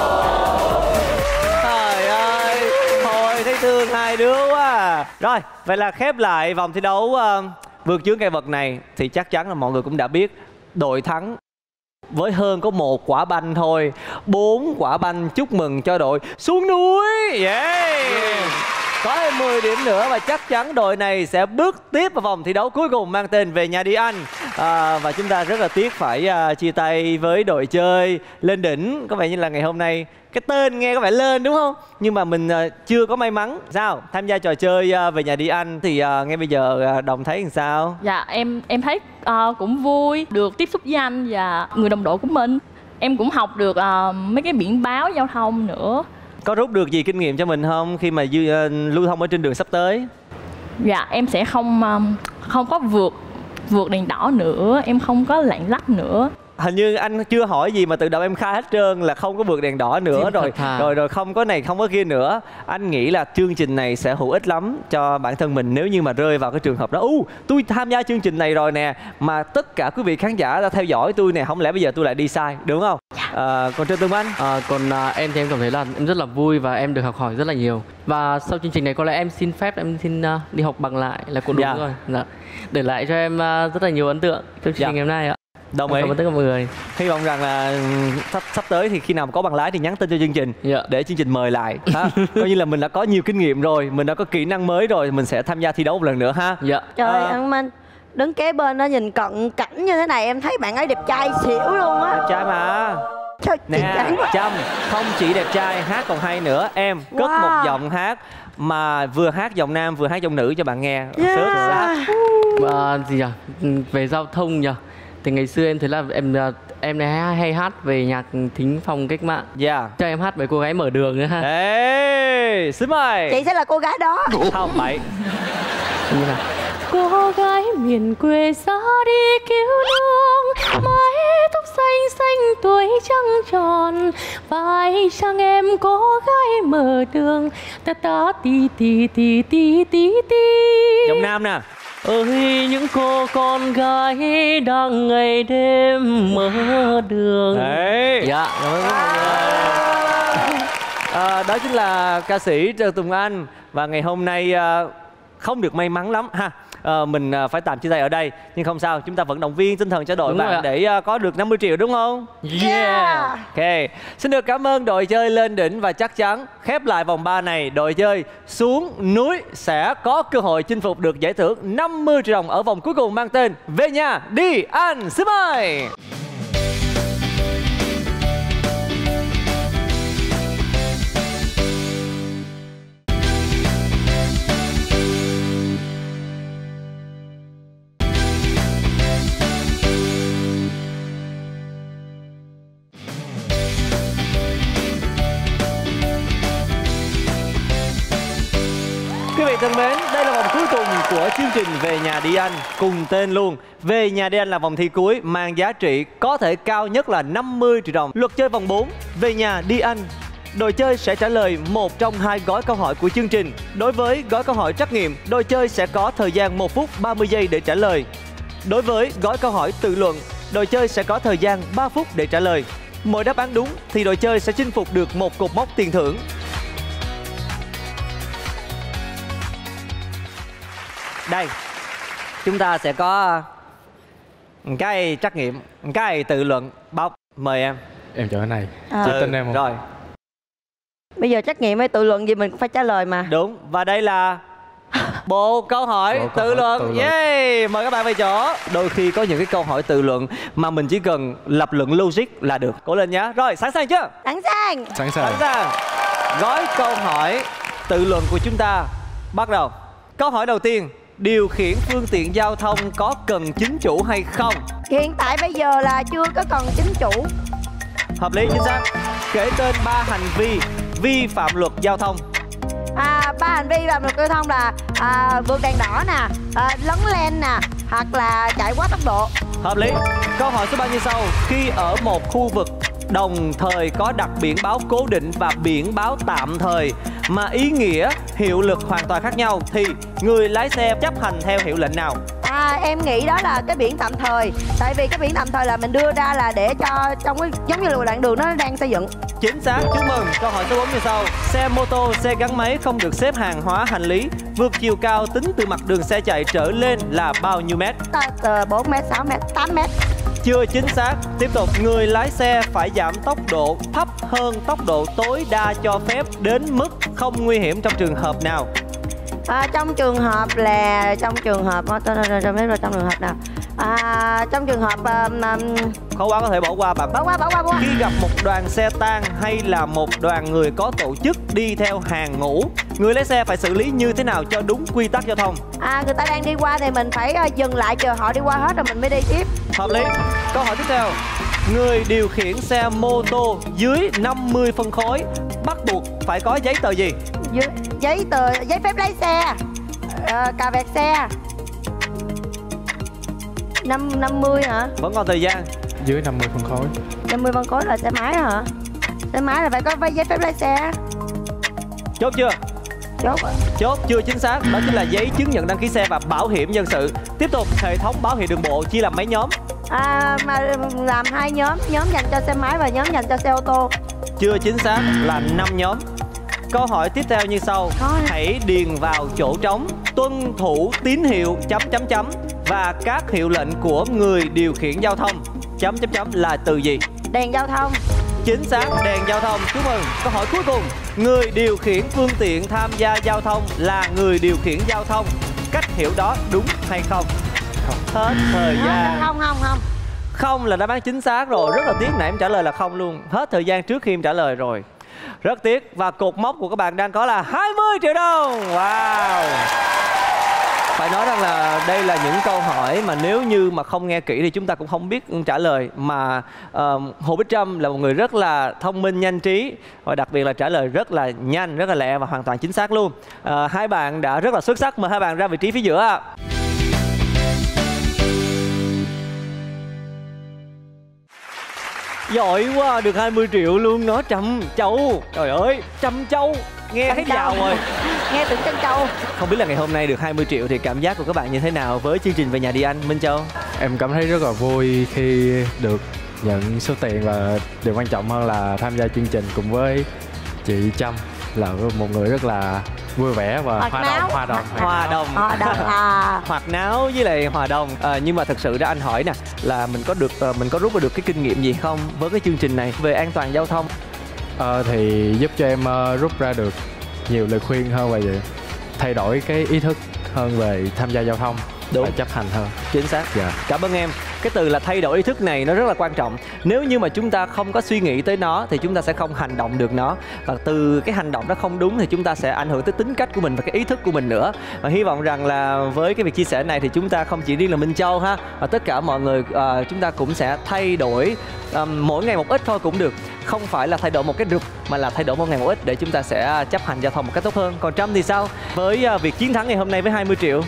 Trời ơi, thôi thấy thương hai đứa quá à. Rồi, vậy là khép lại vòng thi đấu vượt chướng ngại vật này thì chắc chắn là mọi người cũng đã biết đội thắng với hơn có 1 quả banh thôi. 4 quả banh, chúc mừng cho đội xuống núi. Yeah. Có thêm 10 điểm nữa và chắc chắn đội này sẽ bước tiếp vào vòng thi đấu cuối cùng mang tên Về Nhà Đi Anh. Và chúng ta rất là tiếc phải chia tay với đội chơi Lên Đỉnh. Có vẻ như là ngày hôm nay cái tên nghe có vẻ lên đúng không? Nhưng mà mình chưa có may mắn. Sao? Tham gia trò chơi Về Nhà Đi Anh thì ngay bây giờ Đồng thấy làm sao? Dạ em thấy cũng vui, được tiếp xúc với anh và người đồng đội của mình. Em cũng học được mấy cái biển báo giao thông nữa. Có rút được gì kinh nghiệm cho mình không khi mà lưu thông ở trên đường sắp tới? Dạ em sẽ không có vượt đèn đỏ nữa, em không có lạng lách nữa. Hình như anh chưa hỏi gì mà tự động em khai hết trơn là không có vượt đèn đỏ nữa rồi không có này không có kia nữa. Anh nghĩ là chương trình này sẽ hữu ích lắm cho bản thân mình nếu như mà rơi vào cái trường hợp đó. Tôi tham gia chương trình này rồi nè mà tất cả quý vị khán giả đã theo dõi tôi nè, không lẽ bây giờ tôi lại đi sai đúng không? Còn Trần Tùng Anh? Em thì em cảm thấy là em rất là vui và em được học hỏi rất là nhiều. Và sau chương trình này có lẽ em xin phép em xin đi học bằng lại là cũng đúng rồi. Dạ. Để lại cho em rất là nhiều ấn tượng trong chương trình ngày hôm nay ạ. Đồng ý. Cảm ơn tất cả mọi người. Hy vọng rằng là sắp tới thì khi nào có bằng lái thì nhắn tin cho chương trình để chương trình mời lại ha. Coi như là mình đã có nhiều kinh nghiệm rồi, mình đã có kỹ năng mới rồi, mình sẽ tham gia thi đấu một lần nữa ha. Trời anh Minh đứng kế bên nó nhìn cận cảnh như thế này em thấy bạn ấy đẹp trai xỉu luôn á. Đẹp trai mà. Trời, nè Trâm không chỉ đẹp trai hát còn hay nữa. Em cất một giọng hát mà vừa hát giọng nam vừa hát giọng nữ cho bạn nghe. Gì nhỉ? Về giao thông nhỉ? Thì ngày xưa em thấy là em hay hát về nhạc thính phòng cách mạng. Cho em hát với cô gái mở đường nữa ha. Ê, xin mời. Chị sẽ là cô gái đó. Không, bậy. Cô gái miền quê ra đi cứu nương, mái tóc xanh xanh tuổi trăng tròn, vai chàng em cô gái mở đường, ta ta ti ti ti ti ti ti. Giọng nam nè. Ơi những cô con gái đang ngày đêm mở đường. Đấy. Dạ, cảm ơn mọi người. Đó chính là ca sĩ Trần Tùng Anh. Và ngày hôm nay không được may mắn lắm ha. Mình phải tạm chia tay ở đây. Nhưng không sao, chúng ta vẫn động viên tinh thần cho đội bạn để có được 50 triệu đúng không? Ok, xin được cảm ơn đội chơi Lên Đỉnh. Và chắc chắn khép lại vòng 3 này, đội chơi Xuống Núi sẽ có cơ hội chinh phục được giải thưởng 50 triệu đồng ở vòng cuối cùng mang tên Về Nhà Đi Anh. Xin mời. Quý vị thân mến, đây là vòng cuối cùng của chương trình Về Nhà Đi Anh. Cùng tên luôn, Về Nhà Đi Anh là vòng thi cuối mang giá trị có thể cao nhất là 50 triệu đồng. Luật chơi vòng 4, Về Nhà Đi Anh. Đội chơi sẽ trả lời một trong hai gói câu hỏi của chương trình. Đối với gói câu hỏi trắc nghiệm, đội chơi sẽ có thời gian 1 phút 30 giây để trả lời. Đối với gói câu hỏi tự luận, đội chơi sẽ có thời gian 3 phút để trả lời. Mỗi đáp án đúng thì đội chơi sẽ chinh phục được một cột mốc tiền thưởng. Đây, chúng ta sẽ có một cái trắc nghiệm, một cái tự luận. Bóc, mời em. Em chọn cái này. Chị tin em không? Rồi. Bây giờ trắc nghiệm hay tự luận gì mình cũng phải trả lời mà. Đúng, và đây là bộ câu hỏi tự luận. Yeah, mời các bạn về chỗ. Đôi khi có những cái câu hỏi tự luận mà mình chỉ cần lập luận logic là được. Cố lên nhá. Rồi, sẵn sàng chưa? Sẵn sàng. Sẵn sàng. Sẵn sàng. Gói câu hỏi tự luận của chúng ta bắt đầu. Câu hỏi đầu tiên, điều khiển phương tiện giao thông có cần chính chủ hay không? Hiện tại bây giờ là chưa có cần chính chủ. Hợp lý, chính xác. Kể tên 3 hành vi vi phạm luật giao thông. 3 hành vi vi phạm luật giao thông là vượt đèn đỏ nè, lấn len nè, hoặc là chạy quá tốc độ. Hợp lý. Câu hỏi số 3 như sau. Khi ở một khu vực đồng thời có đặt biển báo cố định và biển báo tạm thời mà ý nghĩa, hiệu lực hoàn toàn khác nhau thì người lái xe chấp hành theo hiệu lệnh nào? Em nghĩ đó là cái biển tạm thời. Tại vì cái biển tạm thời là mình đưa ra là để cho trong cái giống như là đoạn đường nó đang xây dựng. Chính xác, chúc mừng. Câu hỏi số 4 như sau. Xe mô tô, xe gắn máy không được xếp hàng hóa hành lý vượt chiều cao tính từ mặt đường xe chạy trở lên là bao nhiêu mét? 4 mét, 6 mét, 8 mét. Chưa chính xác. Tiếp tục, người lái xe phải giảm tốc độ thấp hơn tốc độ tối đa cho phép đến mức không nguy hiểm trong trường hợp nào? Trong trường hợp trong trường hợp nào trong trường hợp khó quá có thể bỏ qua bạn. Bỏ qua. Khi gặp một đoàn xe tang hay là một đoàn người có tổ chức đi theo hàng ngũ, người lái xe phải xử lý như thế nào cho đúng quy tắc giao thông? Người ta đang đi qua thì mình phải dừng lại chờ họ đi qua hết rồi mình mới đi tiếp. Hợp lý. Câu hỏi tiếp theo. Người điều khiển xe mô tô dưới 50 phân khối bắt buộc phải có giấy tờ gì? Giấy phép lái xe, cà vẹt xe. 50 hả? Vẫn còn thời gian. Dưới 50 phân khối. 50 phân khối là xe máy hả? Xe máy là phải có giấy phép lái xe. Chốt chưa? Chốt rồi. Chốt chưa chính xác. Đó chính là giấy chứng nhận đăng ký xe và bảo hiểm dân sự. Tiếp tục, hệ thống bảo hiểm đường bộ chia làm mấy nhóm? Mà làm 2 nhóm dành cho xe máy và nhóm dành cho xe ô tô. Chưa chính xác, là 5 nhóm. Câu hỏi tiếp theo như sau. Hãy điền vào chỗ trống tuân thủ tín hiệu ... và các hiệu lệnh của người điều khiển giao thông ... là từ gì? Đèn giao thông. Chính xác, đèn giao thông. Chúc mừng. Câu hỏi cuối cùng. Người điều khiển phương tiện tham gia giao thông là người điều khiển giao thông. Cách hiểu đó đúng hay không? Hết thời gian. Không là đáp án chính xác rồi. Rất là tiếc nãy em trả lời là không luôn. Hết thời gian trước khi em trả lời rồi. Rất tiếc. Và cột mốc của các bạn đang có là 20 triệu đồng. Wow. Phải nói rằng là đây là những câu hỏi mà nếu như mà không nghe kỹ thì chúng ta cũng không biết trả lời. Mà Hồ Bích Trâm là một người rất là thông minh, nhanh trí. Và đặc biệt là trả lời rất là nhanh, rất là lẹ và hoàn toàn chính xác luôn. Hai bạn đã rất là xuất sắc. Mời hai bạn ra vị trí phía giữa ạ. Giỏi quá, được 20 triệu luôn đó. Trăm châu. Trời ơi, trăm châu. Nghe thấy giàu rồi. Nghe tưởng trăm châu. Không biết là ngày hôm nay được 20 triệu thì cảm giác của các bạn như thế nào với chương trình Về Nhà Đi Anh? Minh Châu. Em cảm thấy rất là vui khi được nhận số tiền và điều quan trọng hơn là tham gia chương trình cùng với chị Trâm, là một người rất là vui vẻ và hòa đồng. Hoạt náo với lại hòa đồng. Nhưng mà thật sự ra anh hỏi nè, là mình có rút được cái kinh nghiệm gì không với cái chương trình này về an toàn giao thông? Thì giúp cho em rút ra được nhiều lời khuyên hơn về thay đổi cái ý thức hơn về tham gia giao thông. Đúng. Và chấp hành hơn. Chính xác. Dạ. Cảm ơn em. Cái từ là thay đổi ý thức này nó rất là quan trọng. Nếu như mà chúng ta không có suy nghĩ tới nó thì chúng ta sẽ không hành động được nó. Và từ cái hành động đó không đúng thì chúng ta sẽ ảnh hưởng tới tính cách của mình và cái ý thức của mình nữa. Và hy vọng rằng là với cái việc chia sẻ này thì chúng ta không chỉ riêng là Minh Châu ha, mà tất cả mọi người chúng ta cũng sẽ thay đổi mỗi ngày một ít thôi cũng được. Không phải là thay đổi một cái rụp mà là thay đổi một ngày một ít để chúng ta sẽ chấp hành giao thông một cách tốt hơn. Còn Trâm thì sao? Với việc chiến thắng ngày hôm nay với 20 triệu.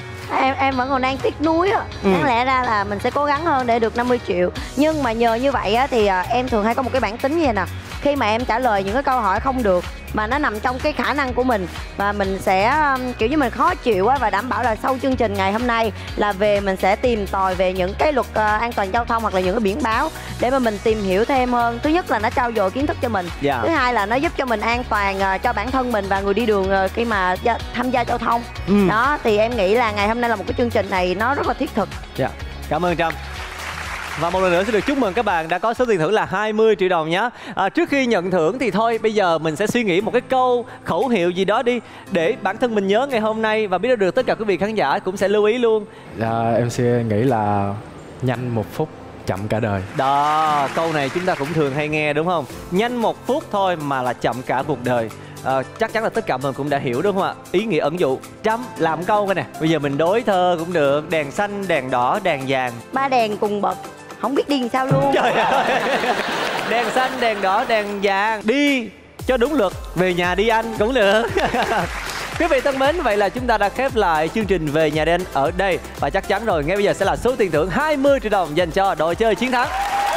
Em vẫn còn đang tiếc nuối á. Đáng lẽ ra là mình sẽ cố gắng hơn để được 50 triệu. Nhưng mà nhờ như vậy á thì em thường hay có một cái bản tính như vậy nè. Khi mà em trả lời những cái câu hỏi không được mà nó nằm trong cái khả năng của mình và mình sẽ kiểu như mình khó chịu á, và đảm bảo là sau chương trình ngày hôm nay là về mình sẽ tìm tòi về những cái luật an toàn giao thông hoặc là những cái biển báo để mà mình tìm hiểu thêm hơn. Thứ nhất là nó trau dồi kiến thức cho mình. Thứ hai là nó giúp cho mình an toàn cho bản thân mình và người đi đường khi mà tham gia giao thông. Đó thì em nghĩ là ngày hôm nay là một cái chương trình này nó rất là thiết thực. Cảm ơn Trâm. Và một lần nữa xin được chúc mừng các bạn đã có số tiền thưởng là 20 triệu đồng nhé. Trước khi nhận thưởng thì thôi bây giờ mình sẽ suy nghĩ một cái câu khẩu hiệu gì đó đi để bản thân mình nhớ ngày hôm nay và biết được tất cả quý vị khán giả cũng sẽ lưu ý luôn. Em sẽ nghĩ là nhanh 1 phút, chậm cả đời. Đó, câu này chúng ta cũng thường hay nghe đúng không? Nhanh 1 phút thôi mà là chậm cả cuộc đời. Chắc chắn là tất cả mọi người cũng đã hiểu đúng không ạ? Ý nghĩa ẩn dụ. Trâm làm câu coi nè. Bây giờ mình đối thơ cũng được. Đèn xanh, đèn đỏ, đèn vàng. 3 đèn cùng bật, không biết đi làm sao luôn. Trời ơi. Đèn xanh, đèn đỏ, đèn vàng. Đi cho đúng luật, về nhà đi anh cũng được. Quý vị thân mến, vậy là chúng ta đã khép lại chương trình Về Nhà Đi Anh ở đây. Và chắc chắn rồi, ngay bây giờ sẽ là số tiền thưởng 20 triệu đồng dành cho đội chơi chiến thắng.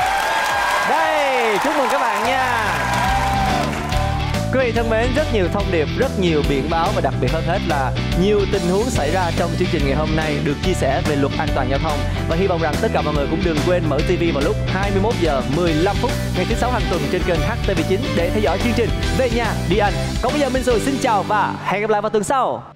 Đây, chúc mừng các bạn nha. Quý vị thân mến, rất nhiều thông điệp, rất nhiều biển báo và đặc biệt hơn hết là nhiều tình huống xảy ra trong chương trình ngày hôm nay được chia sẻ về luật an toàn giao thông. Và hy vọng rằng tất cả mọi người cũng đừng quên mở TV vào lúc 21 giờ 15 phút ngày thứ 6 hàng tuần trên kênh HTV9 để theo dõi chương trình Về Nhà Đi Anh. Còn bây giờ Minh Sùi xin chào và hẹn gặp lại vào tuần sau.